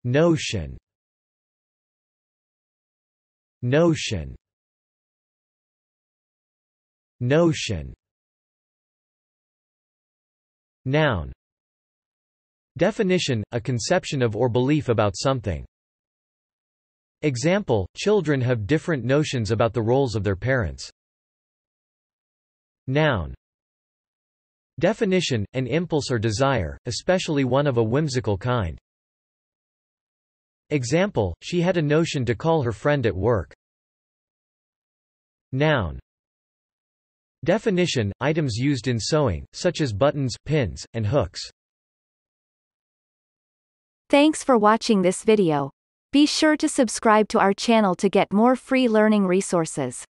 Notion. Notion. Notion. Noun. Definition: a conception of or belief about something. Example: children have different notions about the roles of their parents. Noun. Definition: an impulse or desire, especially one of a whimsical kind. Example: she had a notion to call her friend at work. Noun. Definition: items used in sewing, such as buttons, pins, and hooks. Thanks for watching this video. Be sure to subscribe to our channel to get more free learning resources.